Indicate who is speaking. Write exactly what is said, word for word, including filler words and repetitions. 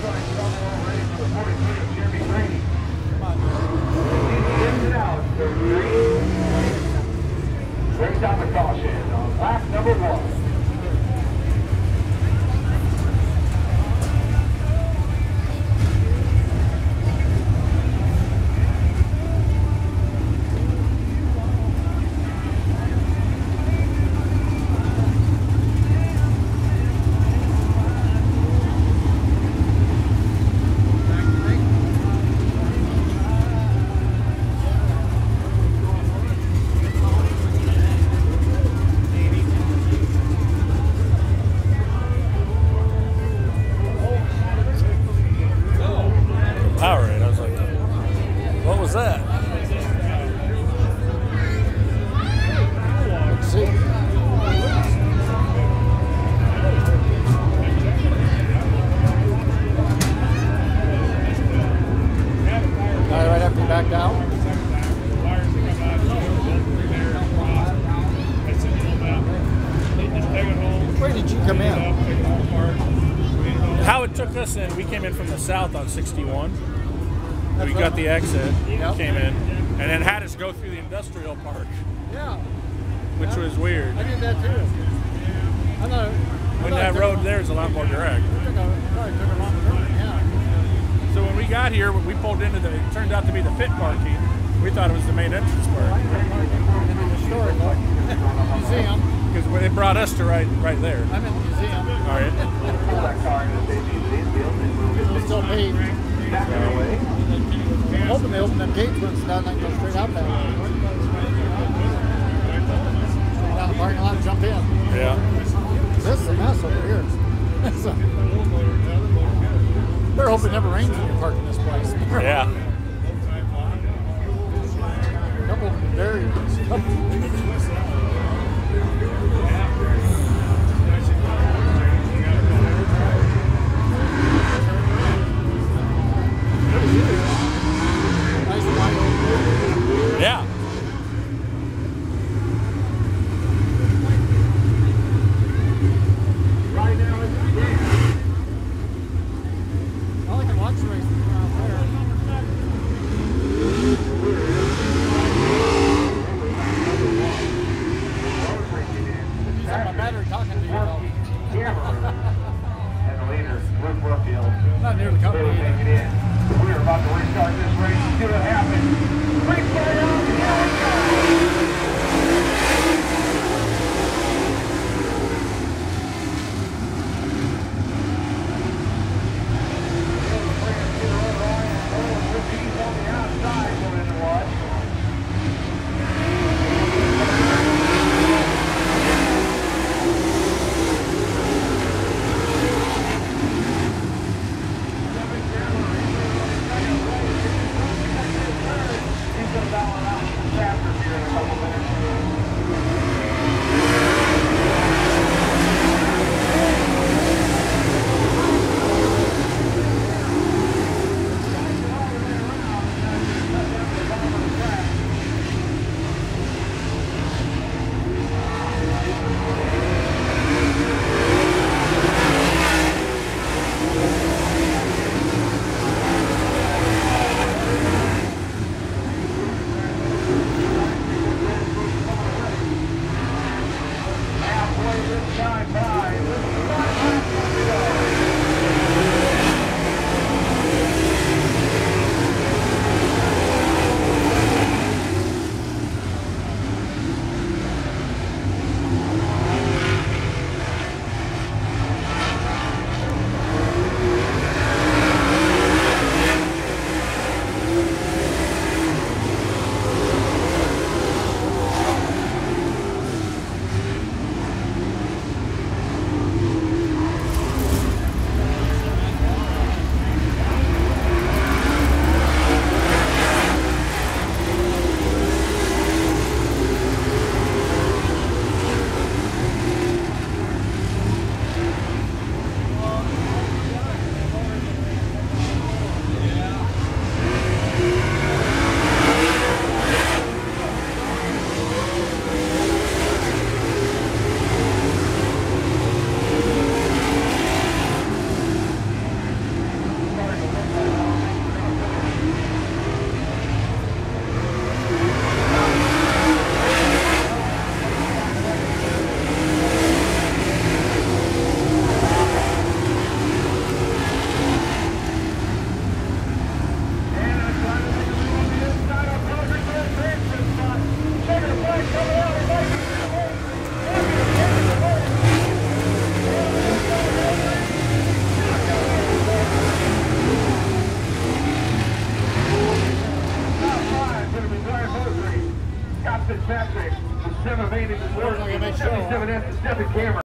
Speaker 1: Brings down the caution on lap number one.
Speaker 2: Powerade. I was like, what was that?
Speaker 3: Let's see. All right, right after you back down. Where did you come in?
Speaker 2: How it took us in, we came in from the south on sixty-one.
Speaker 3: That's
Speaker 2: We
Speaker 3: right.
Speaker 2: got the exit,
Speaker 3: Yep.
Speaker 2: came in, and then had us go through the industrial park,
Speaker 3: Yeah.
Speaker 2: which was weird.
Speaker 3: I did that too. I thought, I
Speaker 2: When
Speaker 3: thought
Speaker 2: that
Speaker 3: it took
Speaker 2: road
Speaker 3: a-
Speaker 2: there is a lot more direct.
Speaker 3: it took a- I thought it took a long turn, yeah.
Speaker 2: So when we got here, we pulled into the, it turned out to be the pit parking. We thought it was the main entrance park.
Speaker 3: In the historical museum.
Speaker 2: Because it brought us to right right there.
Speaker 3: I'm in the museum.
Speaker 2: All right.
Speaker 1: Pull that car into the safety infield and move it
Speaker 3: It's still paved.
Speaker 1: back that way.
Speaker 3: I'm hoping they open them gates once it's done, I can go straight out that way. Straight down the parking lot and jump in.
Speaker 2: Yeah.
Speaker 3: This is a mess over here. So, they're hoping it never rains when you park in this place.
Speaker 2: Yeah.
Speaker 3: Couple very, nice wide open.
Speaker 2: Yeah.
Speaker 1: Right now it's
Speaker 3: Well, I can watch the race around there. He's on my battery talking to you though.
Speaker 1: and the leader, Luke Brookfield.
Speaker 3: Not near the company
Speaker 1: Really
Speaker 3: either.
Speaker 1: make it in. We're about to restart this race. See what happens. Restart out. Here we go. On the outside, going into watch. Fitzpatrick, the seven of eight in the
Speaker 3: We're gonna make sure, huh?
Speaker 1: seventy-seven S, the seven camera.